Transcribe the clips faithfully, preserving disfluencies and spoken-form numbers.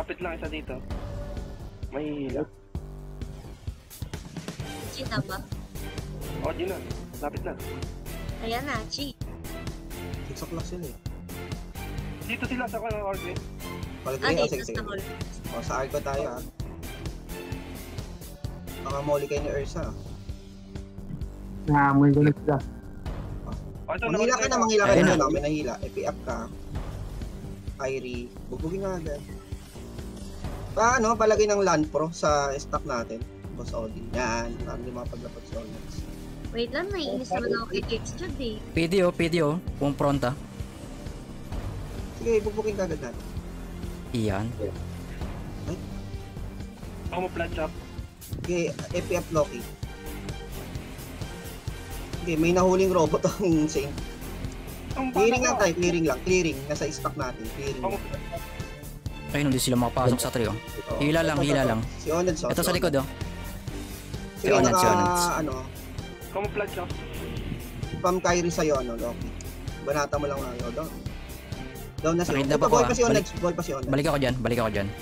Lapit lang isa dito. May hila. G na ba? O, G na. Lapit na. Ayan na, G. six o'clock sila eh. Dito sila sa kanang order. Palagay Ah, oh, dito sige, sige. sa hall. O, sa arko tayo ah. Baka muli kayo ni Ursa. Nahamoy ko na sila. O, ito, Manghila ka na, nakita- manghila ka Ayun na. na. Ano, may nahila. F P up ka. Kyrie. Bubugin nga agad. Paano, palagay ng Land Pro sa stock natin. Boss Odin. Yan. Parang di mapaglapat si Onyx. Wait lang, naiinis naman ako kay Textured eh. P D O, P D O. Kung pronta. Sige, bubugin ka agad natin. Iyan. Ako mo plant shop. Okay, F P up Loki. Okay, may nahuling robot ang Saint. Ang Clearing bata lang ko. tayo, clearing lang. Clearing. Nasa stock natin. Clearing Ako mo lang. plant shop. Ayun, hindi sila makapasok sa trio. Oo. Hila lang, Ito, hila ito. lang. Si Oned, so. Ito sa likod oh. Sige, Si Oned, naka, si Oned. ano, Ako mo plant shop. Pam Kyrie sa'yo, ano, Loki. Banata mo lang nga, down. Down na si Pakita Oned. pa Ito, ko, boy ah. pa si Oned. Balik- Boy pa si Oned. Balik ako dyan, balik ako dyan.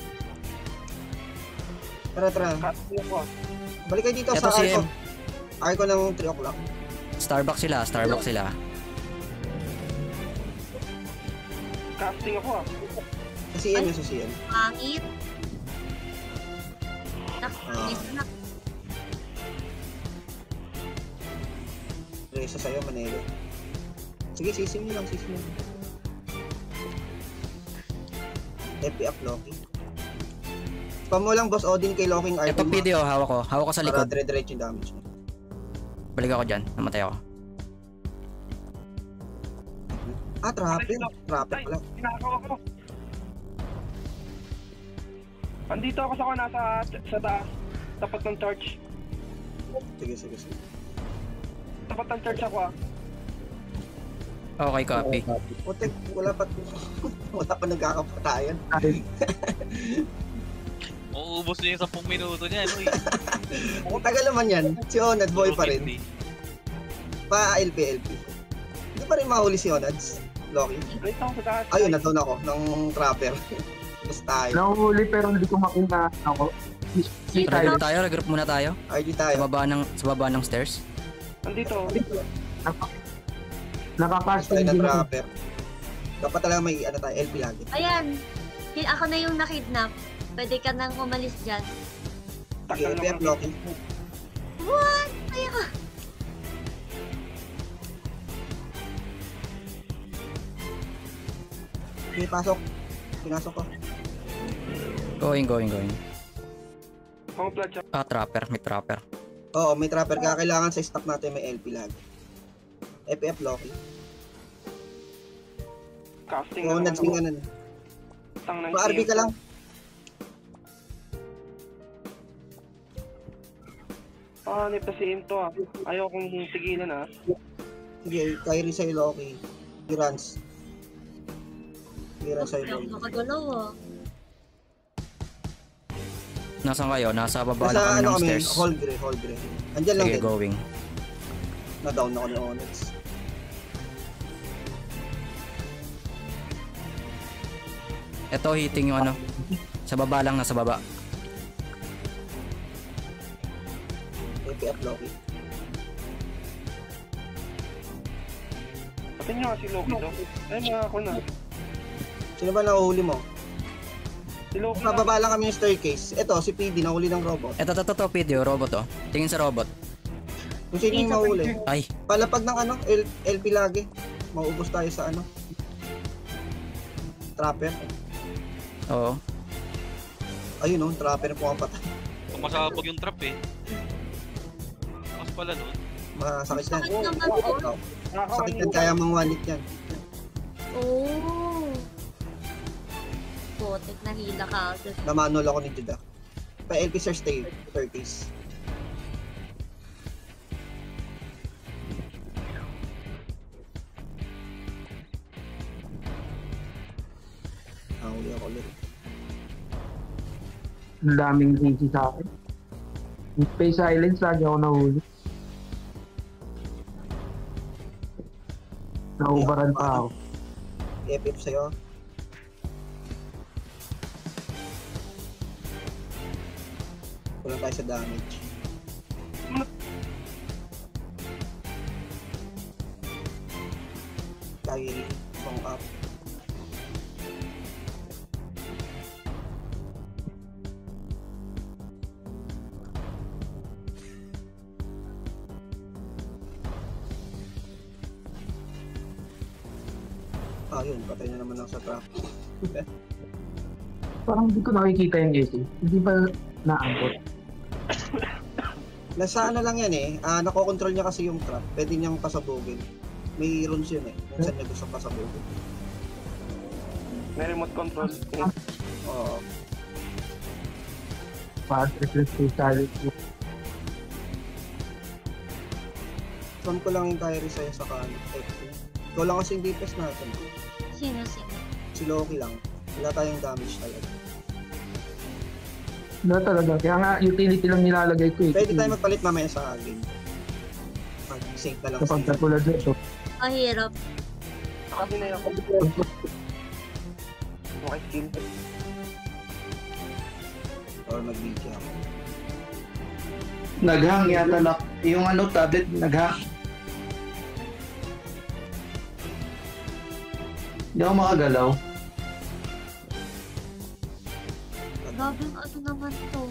Tara, tara. Casting ako. Balik kayo dito Ito sa si Arco. M. Arco ng three o'clock. Starbucks sila, Starbucks sila. Casting ako ah. Sa C M yung sa C M. Pangit. Nak, Ah. inis na. Resa sa'yo, Manelo. Sige, sisim nyo lang, sisim nyo. F P up Loki. Spam mo lang, Boss Odin, kay Loki yung Ito item P D O, hawak ko. Hawak ko sa para likod. dire-diretso yung damage mo. Balik ako dyan, namatay ako. Ah, trapper. Trapper Ay, pala. kinakaw ako. Andito ako sa kana sa sa taas. Tapat ng church. Sige, sige, sige. Tapat ng church ako ah. Okay, copy. Putek, wala pa, wala pa nagkakapatayan. Ay, Mauubos niya yung sampung minuto niya, ano eh. Ang tagal naman yan. Si Onad, boy pa rin. Pa L P L P. Hindi pa rin mahuli si Onads. Loki. Wait ako sa taas. Ayun, natoon ako ng trapper. Basta tayo. nahuli pero hindi ko makita ako. Si Regroup Kyle, tayo, regroup muna tayo. R D Sa tayo. baba ng, sa baba ng stairs. Andito. nakakasting Tayo ng din ako. trapper. Dapat talaga may ano tayo, L P lagi. Ayan. Ki- Ako na yung nakidnap. Pwede ka nang umalis dyan. Sige, L P F Loki. What? Ay, ako. Okay, pasok. Pinasok ko. Going, going, going. Ako mo plant shop. Ah, trapper, may trapper. Oo, may trapper ka. Kailangan sa stock natin may L P lagi. F F Loki. Casting Oo, na naman nagsing ako. ka na. Tang ng Pa-R B ka lang. Ah, nipasiin to ah. Ayaw kong tigilan ah. Sige, Kyrie sa'yo Loki. Irans. Irans sa'yo Ayaw Loki. makagalaw ah. Nasaan kayo? Nasa baba na Nasa kami ano ng kami, stairs. hold gray, hold gray. Andyan lang Sige, din. going. Na-down ako ni Onyx. Ito, hitting yung ano. Sa baba lang, nasa baba. F F Loki. Pati nyo si Loki to. Ay, mga ako na. Sino ba nahuhuli mo? Si Loki na. Pababa lang kami yung staircase. Ito, si P D, nahuli ng robot. Ito, ito, ito, P D O, robot to. Tingin sa robot. Kung sino yung mahuli. Ay, Palapag ng ano, L LP lagi. Mauubos tayo sa ano. Trapper. oo. Ayun oh, trapper po ang patay. Masabog yung trap eh. Mas pala nun. Masakit yan. Sakit naman po. Oh, Nakakawan sakit yan, yung- kaya mang one hit yan. Oh. Potek na hila ka. Namanol ako ni Judah. Pa L P sir stay, thirties. Ah, huli ako ulit. Ang daming easy sa akin. Space Silence, lagi ako nahuli. Naubaran pa ako. F F sa'yo. Wala tayo sa damage. Kyrie, song up. Ah, yun. Patay na naman ako sa trap. Parang hindi ko nakikita yung A C. Hindi ba naangkot? Nasa ano lang yan eh. Ah, nakokontrol niya kasi yung trap. Pwede niyang pasabugin. May runes yun eh. Kung saan niya gusto pasabugin. May remote control. Oo. Parang reflex yung silent. Son ko lang yung Kyrie sa'yo sa kanan. Ikaw lang kasi yung D P S natin. Sino, sino? Si Loki lang. Wala tayong damage talaga. Wala talaga. Kaya nga, utility lang nilalagay ko eh. Pwede tayo magpalit mamaya sa game. Mag-sync na lang Kapag sa katulad dito. Mahirap. Kasi na yung okay skill. or mag-video ako. Naghang yata na yung ano tablet naghang. Hindi ako makagalaw. Grabe ano naman to.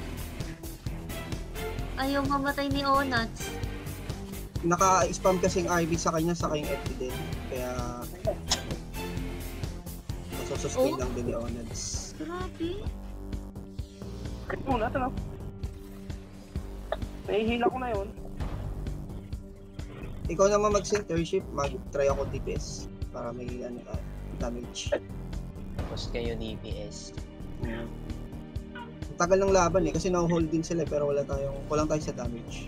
Ayaw mamatay ni Onats. Naka-spam kasing I V sa kanya sa kayong F P din. Kaya masusustain Oh? lang din ni Onads. Grabe. Kahit muna, ito na. Nahihila ko na yun. Ikaw naman mag-centership, mag-try ako D P S para may ano, uh, damage. Tapos kayo D P S. Mm. Ang tagal ng laban eh kasi na-hold din sila eh, pero wala tayong kulang tayo sa damage.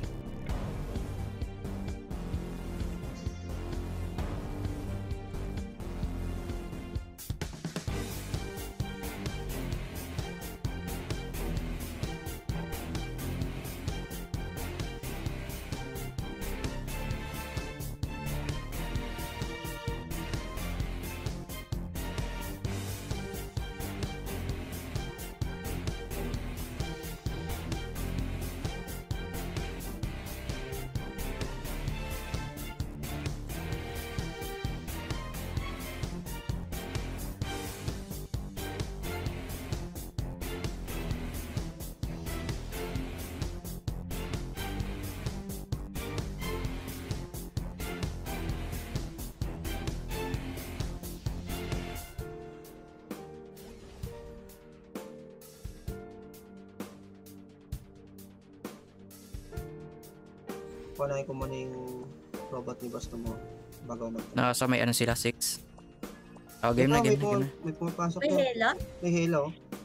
Kunahin ko muna yung robot ni Basta mo bago mag- Nasa may ano sila, six. Oh, game na, Ito, game may, na, game na. pum- may pumapasok May na. hela? May halo.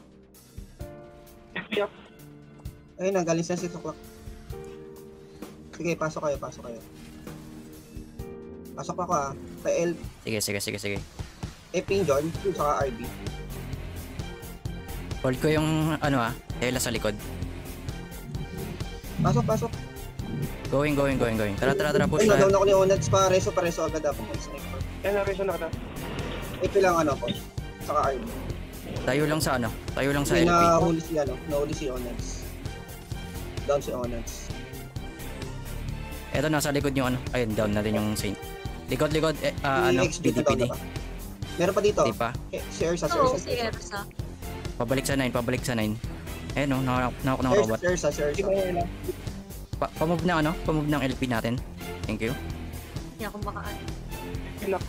Yup. Ayun na, galing sa six o'clock. Sige, pasok kayo, pasok kayo. Pasok ako ah. Kay L, Sige, sige, sige, sige. Eping John, saka R B. Hold ko yung ano ah, tela sa likod. Pasok, pasok. Going, going, going, going. Tara, tara, tara, push Ay, na. na-down ako ni Onads pa. Reso pa, reso agad ako. May sniper. Yan, na-reso na kita. Ito lang ano ko. Saka R B. Tayo lang sa ano, tayo lang sa May L P. nahuli si ano, nahuli si Onads. Down si Onads. Eto, nasa likod yung ano. Ayun, down na din yung Saint. Likod, likod, eh, ah, ano, P D, P D. Meron pa dito. Di pa. Eh, si Ersa, si Oo, Ersa. si Ersa. Pabalik sa nine, pabalik sa nine. Eh no, nakak nakak ng Ersa, robot. si Ersa, si Ersa. Hindi ko hila. Pa pamove ng ano, pamove ng L P natin. Thank you. Hindi ako makaan. Pinak.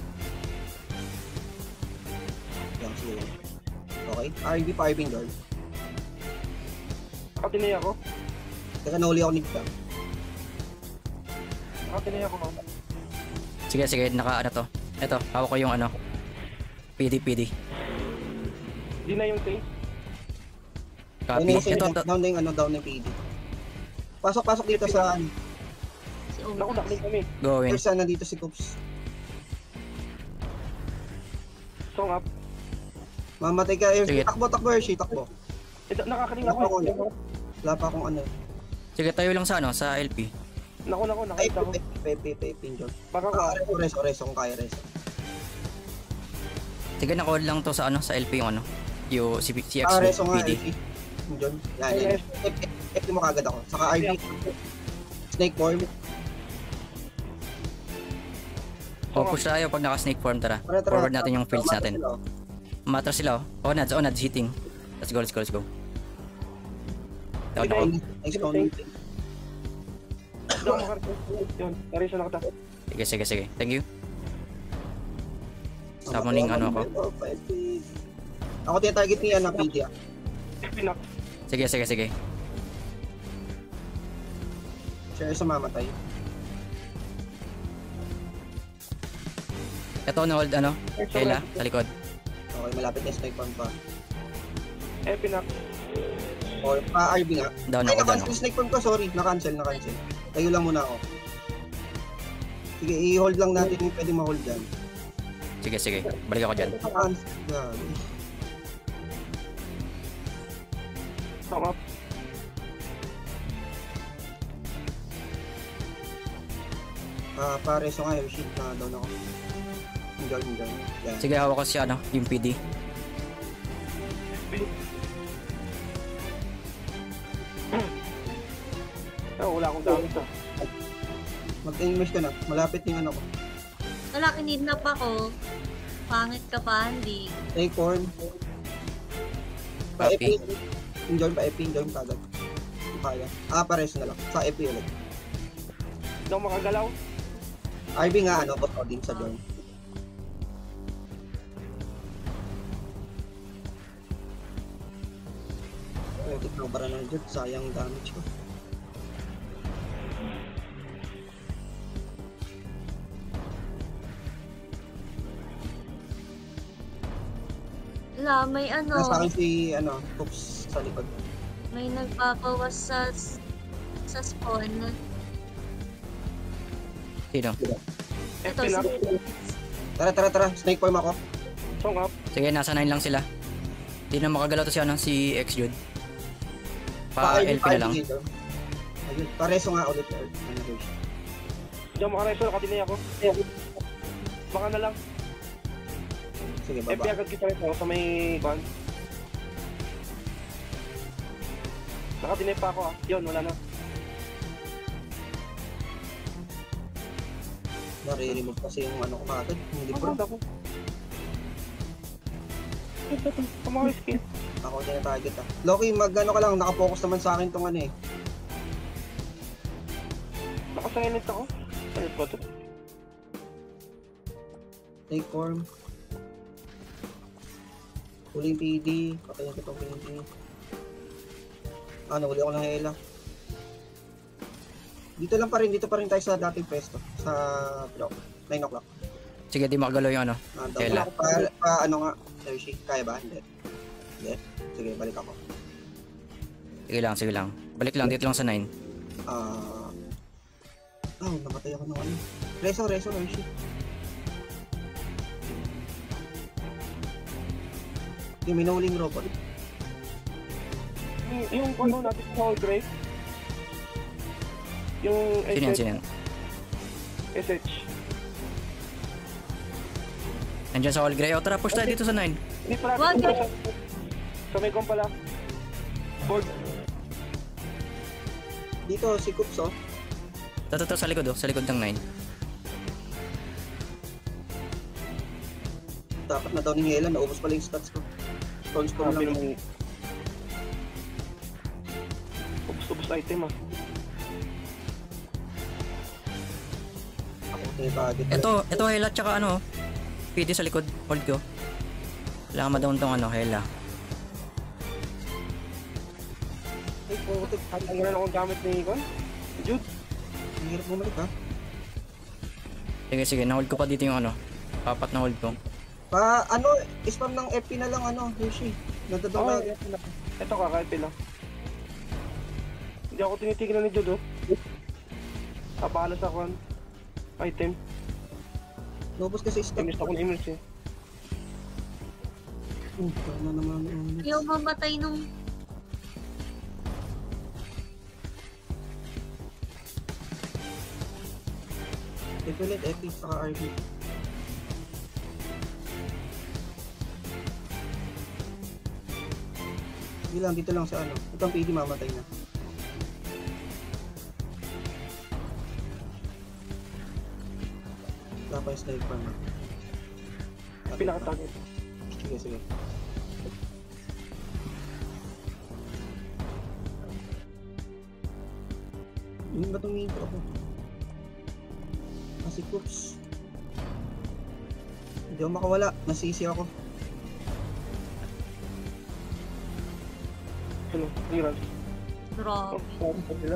Yan, sige. Okay, R B pa, R B guard. Nakatinay ako. Teka, nahuli ako ni Gita. Nakatinay ako, ma'am. Sige, sige, naka ano to. Eto, hawak ko yung ano. P D, P D. Di na yung safe. Down Copy. na yung, Ito, down, to, down na yung ano, down na yung P D. Pasok, pasok dito sa ano. Si Naku, Onats. nakling kami. going. Ersa, nandito si Coops. Song up. Mamatay ka, Ersa. Sige. Takbo, takbo, Ersa, takbo. Ito, nakakaling Naku, ako. naku. Wala pa akong ano. Sige, tayo lang sa ano, sa L P. Naku, naku, Ay, nakita ko. Pepe, Pepe, Pepe, Pinjol. Baka ka. Ah, reso, reso, reso, kung kaya reso. Sige, na-call lang to sa ano, sa L P yung ano. Yung si, si X Ah, reso nga, P D. Elfie. John. Yan, yan. F, F, F mo kagad ako. Saka R B. Snake form. O, push tayo pag naka-snake form, tara. Tara, tara. Forward natin yung fields Tama natin. sila, oh. Matras sila, oh. Onads, onads, hitting. Let's go, let's go, let's go. Down ako. Nice count. Hindi ako makarating. Yun, narisa na kita. Sige, sige, sige. Thank you. Summoning ano ako. Ako tinatarget ni ano, P D ah. Pinak. Sige, sige, sige. Siya sa mamatay. Ito na hold ano, Kayla, sa likod. Okay, malapit na snake farm pa. Eh, pinak. Or, pa R B nga. Down Ay, ako, down na-cancel ako. snake farm ko, sorry. Na-cancel, na-cancel. Tayo lang muna ako. Sige, i-hold lang natin yung pwede ma-hold dyan. Sige, sige. Balik ako dyan. Na-cancel. Grabe. Tama. Ah, pare, so nga, shit na down ako. Enjoy, enjoy. Yan. Sige, hawak ko siya ano, yung P D. Oh, wala akong gamit ah. Mag-immerse ka na. Malapit yung ano ko. Wala, kinidnap ako. Pangit ka pa, hindi. Snake form. Pa-E P. Copy. Enjoy, pa-E P. Enjoy, kagad. Kaya. Ah, pares na lang. Sa E P ulit. Hindi ako makagalaw. R B nga, ano, bot din sa join. Oh, tignan bara na dyan. Sayang damage ko. Wala, may ano, Nasa akin si, ano, Coops sa likod. may nagpapawas sa sa spawn. Sino? Eh, Ito, pinak. si Tara, tara, tara. Snake form ako. Song up. Sige, nasa nine lang sila. Hindi na makagalaw to si ano, si X-Jude. Pa-L P na lang. Ayun, pareso nga ulit. Ano, Hersh. Hindi ako makareso. Nakatinay ako. Baka na lang. Sige, Eh, baba. agad kita rin ako sa may van. Nakatinay pa ako ah. Yun, wala na. Nare-remove kasi yung ano ko kagad. Hindi bro. Pagod ako. Ito, ito. Kumakawis skin. Ako din na target ah. Loki, mag ano ka lang. Nakapokus naman sa akin tong ano eh. Nakasilent ako. Ano ba ito? Snake form. Huling P D. Patayin ko itong P D. Ano, huli ako ng Hela. Dito lang pa rin, dito pa rin tayo sa dating pwesto. Sa block. nine o'clock. Sige, di makagalaw yung ano. Ah, Hela. double ako pa, pa ano nga. Hershey, kaya ba? Hindi. Hindi. Sige, balik ako. Sige lang, sige lang. Balik lang, dito lang sa nine. Ah... oh, namatay ako ng ano. Reso, reso, Hershey. Yung minuling robot. Yung, yung ano natin sa Hall Grave. Yung Sino yan, S H. sino yan? S H. Nandiyan sa all gray. O, tara, push tayo dito sa nine. Hindi pala. Wag. Sa, sa may kom pala. Board. Dito, si Coops, oh. Ito, ito, ito, sa likod, oh. Sa likod ng nine. Dapat na daw ni Hela, naubos pala yung stats ko. Bronze ko Sabi lang. ng... Ubus-ubus item ah. Ako tinitarget. Ito, ito, Hela, tsaka ano, P D sa likod. Hold ko. Kailangan ma-down tong ano, Hela. Ay, putik. Ang gano'n akong gamit ni Icon. Jude. Ang hirap bumalik, ha? Sige, sige, na-hold ko pa dito yung ano. Papat na hold ko. Pa, ano, spam ng F P na lang, ano, Hershey. Nadadaw Oh, na. ito kakaipi lang. Hindi ako tinitignan ni Jude oh. Kapala sa kwan. Item. Naubos kasi stats. Inis ako ng image eh. Uh, tama naman. um, yung mamatay nung F ulit, F P, saka R B. Hindi lang, dito lang sa ano. Ito ang P D, mamatay na. Wala pa yung sniper na. Pinaka-target. Sige, sige. Yun ba itong intro ko? Kasi cooks. Hindi ako makawala. Nasisi ako. Ano? Hirap. Drop. Oh, saan sila?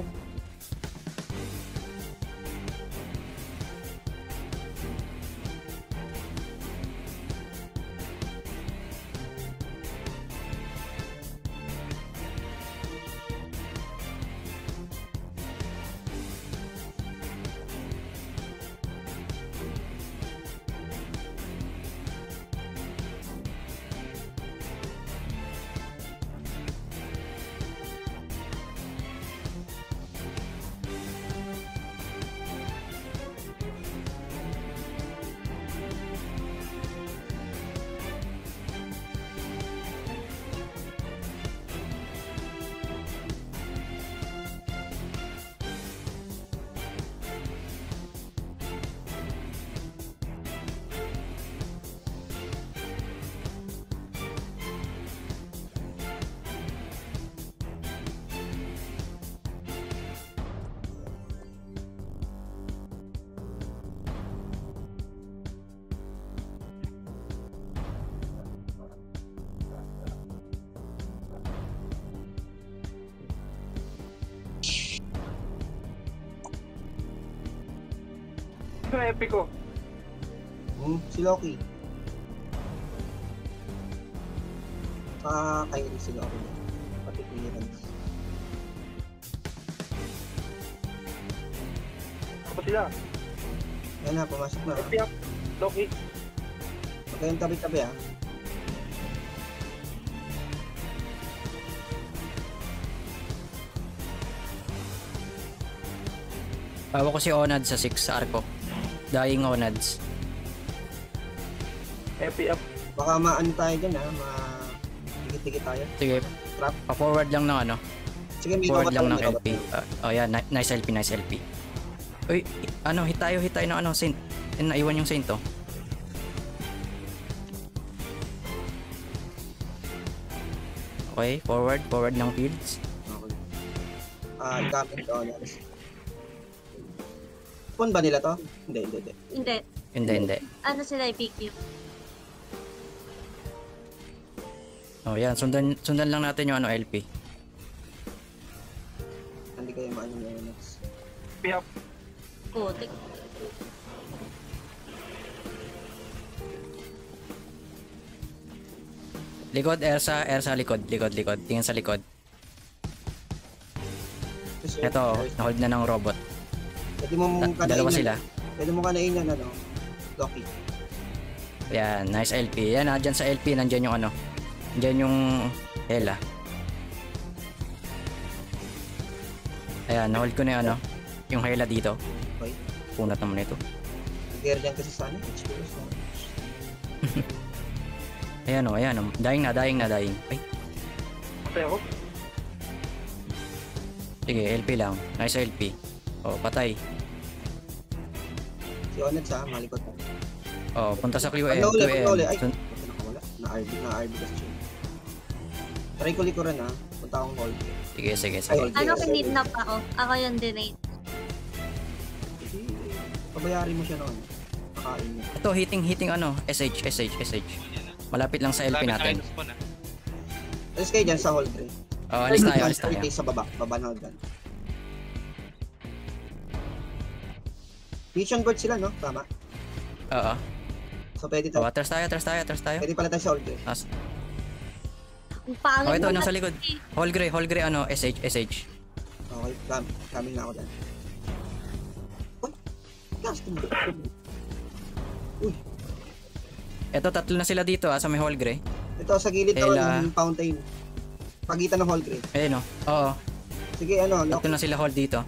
Ito na epic ko. Hmm, si Loki. Saka Kyrie si Loki. Pati clearance. Apa sila? Yan na, pumasok na. Epic up. Loki. Huwag kayong tabi-tabi ah. Bawa ko si Onad sa six sa arko. Dying Onads. Epic up. Baka maano tayo dyan ah, ma... Tigit-tigit tayo. Sige, Trap. pa-forward lang ng ano. Sige, may Forward bawa lang tayo, ng may L P. bawa tayo. Uh, oh yeah, ni- nice L P, nice L P. Uy, i- ano, hit tayo, hit tayo ng ano, Saint. Eh, naiwan yung Saint oh. Okay, forward, forward ng fields. Okay. Ah, i-comment ko na. Pun ba nila to? Hindi, hindi, hindi. Hindi. Hindi, hindi. Ano sila I P Q? Oh, yan, sundan, sundan lang natin yung ano, L P. Hindi kayo maano na next. Epic up. Putik. Likod, Ersa, Ersa, likod, likod, likod. Tingin sa likod. Kasi, Ito, na-hold na ng robot. Pwede mo mong Da- dalawa kanain sila. yan. Pwede mo kanain yan, ano, Loki. Yan, nice L P. Yan, ah, dyan sa L P, nandyan yung ano. Nandyan yung Hela. Ayan, na-hold ko na yung ano. Yung Hela dito. Okay. Punat naman ito. Nag-gear dyan kasi sa ano, experience na. Ayan o, ayan o. Dying na, dying na, dying. Ay, Patay ako. sige, L P lang. Nice L P. O, patay. Si Oned sa malikot na. O, punta sa Q M. Pag nauli, Q pag M. nauli. Ay, Sun- punta nakawala. Na-R B, na-R B kasi siya. Try ko likuran ha. Punta akong hold. Sige, sige, Ay, sige. hold. Ano kinidnap ako? Ako yung donate. Kasi, pabayarin mo siya noon. Nakain mo. Ito, hitting, hitting ano. S H, S H, S H. Malapit lang sa L P Lapit natin. tayo sa spawn, ah. Alis kayo dyan sa hold, Ray. O, alis tayo, alis tayo. Sa baba, baba na hold dyan. Vision board sila, no? Tama. Oo. So, pwede O, tayo. atras tayo, atras tayo, atras tayo. Pwede pala tayo sa hold, Ray. As- Ang pangit O, ito, mo nasa kasi. likod. Hall gray, hall gray, ano, S H, S H. Okay, kam coming na ako dyan. Uy! Cast mo. Uy! Ito, tatlo na sila dito ah, sa may hall gray. Ito, sa gilid ako Ela. ng fountain. Pagitan ng hall, Ray. Ayun o. Oo. Sige, ano, lock. Tatlo na sila hall dito.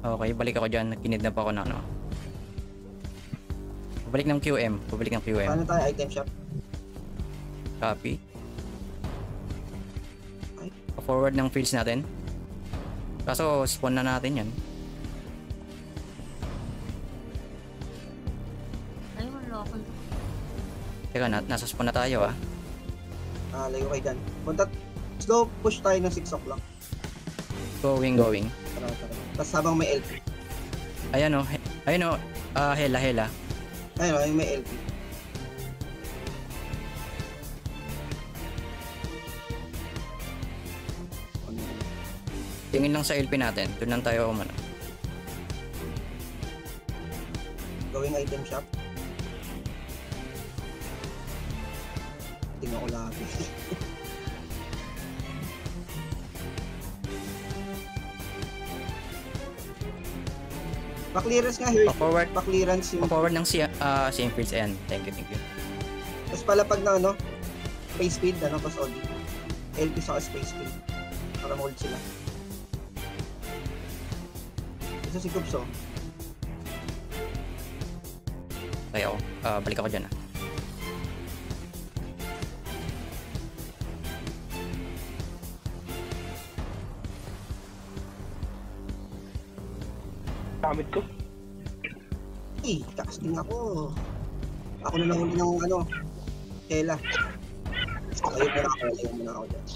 Okay, balik ako dyan. Kinidnap ako na ano. Pabalik ng Q M. Pabalik ng Q M. Paano tayo? Item shop? Copy. Ay. Pa-forward ng fields natin. Kaso, spawn na natin yan. Ay, wala ako. Teka, na nasa spawn na tayo ah. Ah, layo kayo dyan. Punta, slow push tayo ng six o'clock. Going, going. Tara, tara. Tapos habang may L P. Ayan o. he- Ayan o. Ah, hela, hela. Ayun, oh, yung may L P. Ano yun? Tingin lang sa L P natin. Doon lang tayo umano. Going item shop. Tingnan ko lagi. Pa-clearance nga here. Pa-forward. Pa-clearance yung... Pa-forward ng si ah, same fields. Ayan. Thank you, thank you. Tapos pala pag na ano, space speed, ano, pas O D. L P sa space speed. Para mold sila. Ito si Gubso. Kaya ako. Ah, balik ako dyan ah. Gamit ko. Eh, casting ako. Ako na lang uli ng ano, tela. Ayun muna ako, ayun muna ako dyan.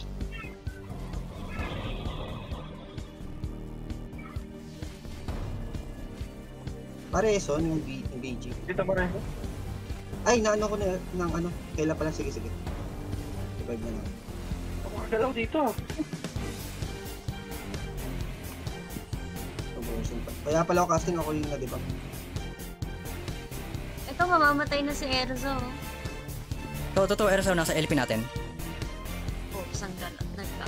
Pareso, yung B- yung B G. Dito mo rin. Ay, naano ko na ng ano, tela pala, sige, sige. Revive na lang. Ako kagalaw dito. Promotion pa. Kaya pala ako casting, ako yung na-debug. Ito, mamamatay na si Erzo. So, totoo, Erso, nasa L P natin. Oh, sanggal. Nagka.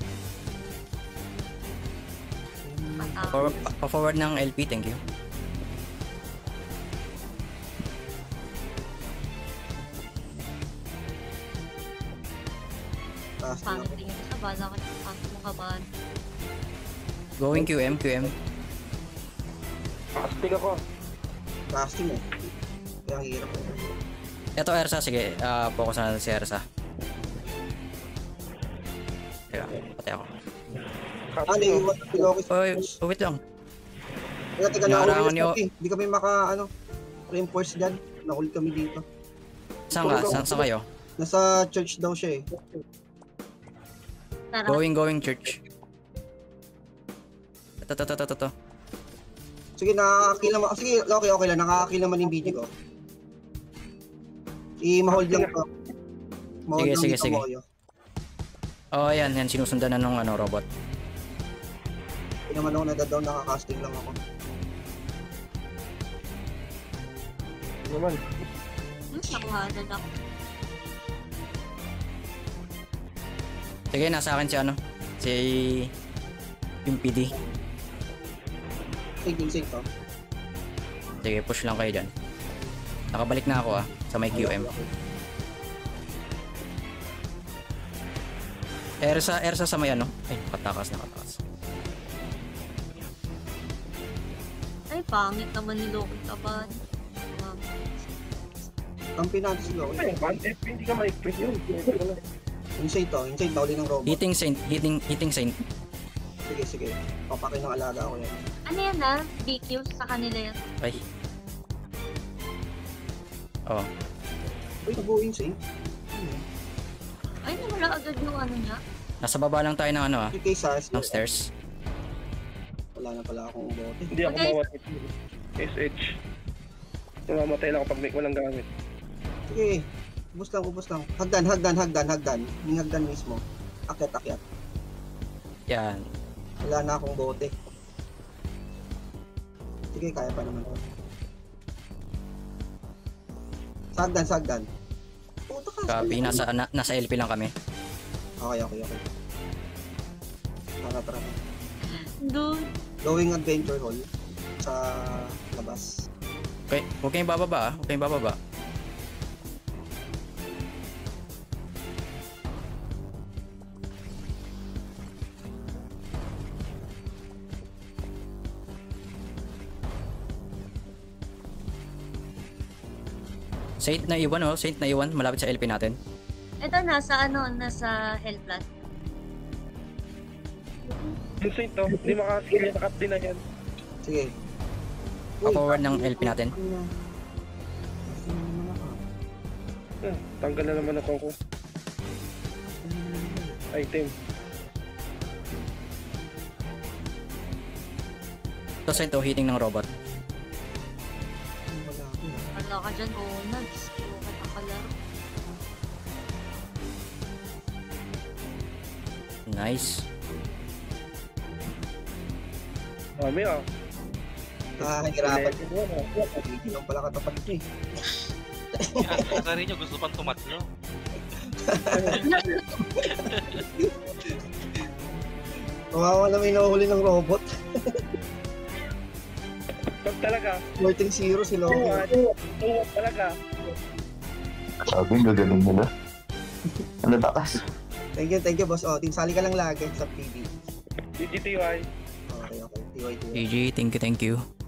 Patapos. Pa-forward, pa-forward ng L P, thank you. Casting Pangit ako. tingin sa bala ko ng pangit mo kabahan. Going Q M, Q M. Casting ako. Casting eh. Kaya ang hirap. Ito, Ersa, sige. ah focus na natin si Ersa. Teka, pati ako. Ano Casting yung ako. Loki? Oy, oh, wait lang. Teka, teka, Naharangan nahuli niyo- kami. Hindi kami maka, ano, reinforce dyan. Nahuli kami dito. Saan ka? Saan, saan kayo? Nasa church daw siya eh. Tara. Going, going, church. Ito, ito, ito, ito, ito. Sige, nakakakil naman. Sige, okay, okay lang. Nakakakil naman yung video ko. I-hold lang ko. Ma-hold Sige, lang sige, dito sige. mo kayo. Oh, ayan, yan. Sinusundan na nung ano, robot. Hindi naman ako nadadown, nakakasting lang ako. Ano naman. Hmm, nakuhanan ako. Sige, nasa akin si ano. Si... Yung P D. Save, save to. Sige, push lang kayo dyan. Nakabalik na ako ah. Sa may Q M. Ersa, Ersa sa may ano. Ay, nakatakas, nakatakas. Ay, pangit naman ni Loki kabahan. Um, Kampi natin si Loki. Ay, one F P, hindi ka ma-express yun. Insane to, insane to. Uli ng robot. Hitting Saint, hitting, hitting Saint. Sige, sige. Papakin ng alaga ako yan. ano yan ah? B Q sa kanila yan. Ay. Oh, Uy, nabuo insane. Ay, wala agad yung ano niya. nasa baba lang tayo ng ano ah. three K SARS. Ng stairs. Wala na pala akong bote. Hindi ako Okay. mawat. S H. Namamatay lang ako pag may walang gamit. Sige. Ubus lang, ubus lang. Hagdan, hagdan, hagdan, hagdan. Yung hagdan mismo. Akyat, akyat. Yan. Wala na akong bote. Sige, kaya pa naman to. Sagdan, sagdan. Puta ka. Copy, nasa, na, nasa L P lang kami. Okay, okay, okay. Tara, tara. Dude. Going adventure hall sa labas. Okay, huwag kayong bababa ah. Huwag kayong bababa. Saint na iwan, oh. Saint na iwan. Malapit sa L P natin. Ito, nasa ano, nasa health plat. Yung Saint to, hindi makaskill yan, nakap din na yan. Sige. Pa-forward ng L P natin. Hmm, tanggal na naman ako ko. Item. Ito Saint, oh. Hitting ng robot. Wala ako. Wala ka dyan, oh, nuts. Oo, katakalaro. Nice. Dami ah. Ah, hirapan. Hindi mo na. Hindi lang pala katapat ito eh. Yung asa rin nyo, gusto pang tumatlo. Kawawa na may nahuli ng robot. Pag talaga. fourteen zero si Loki. Tuwad. Tuwad talaga. Sabi nga ganun nila. Ano takas? Thank you, thank you, boss. Oh, team sali ka lang lagi sa P D. G G T Y. Okay, okay. T Y, T Y. G G, thank you, thank you.